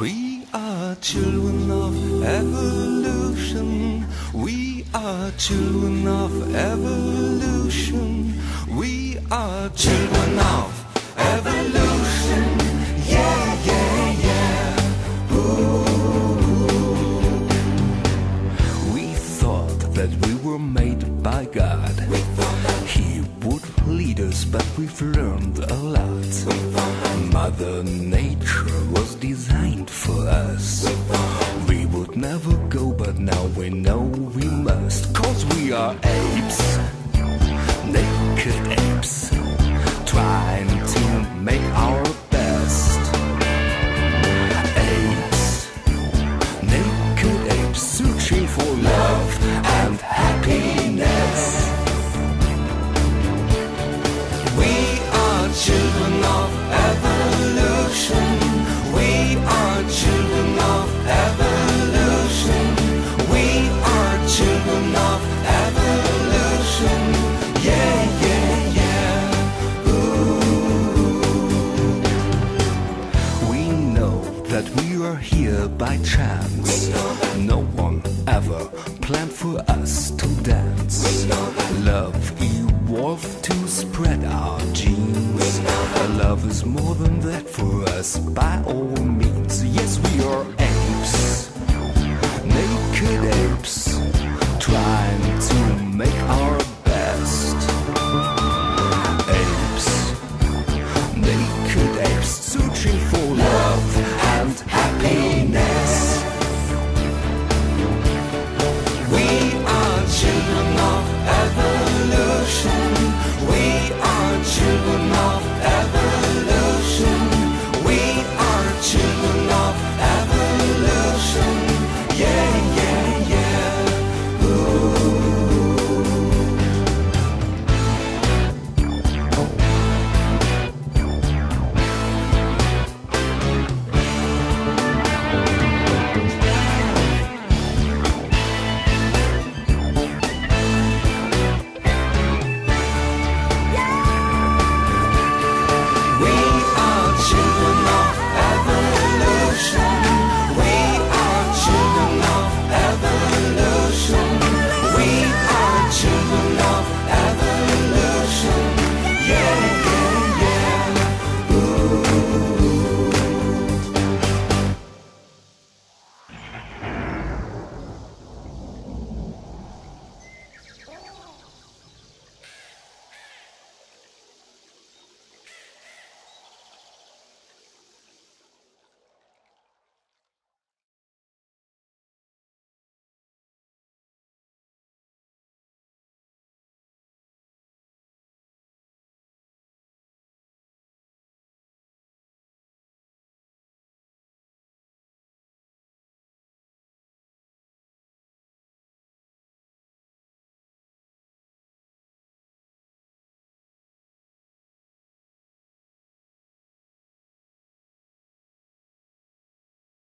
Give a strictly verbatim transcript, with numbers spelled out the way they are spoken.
We are children of evolution. We are children of evolution. We are children of evolution. Yeah, yeah, yeah. Ooh. We thought that we were made by God. He would lead us, but we've learned a lot. Mother Nature was designed for us. We would never go, but now we know we must. Cause we are apes, naked apes, trying to make our best. Apes, naked apes, searching for love and happiness. We are children of evolution. We are children of evolution. We are children of evolution. Yeah, yeah, yeah. Ooh. We know that we are here by chance. No one ever planned for us to dance. Love evolved to spread our genes. Love is more than that for us, by all means. Yes, we are apes,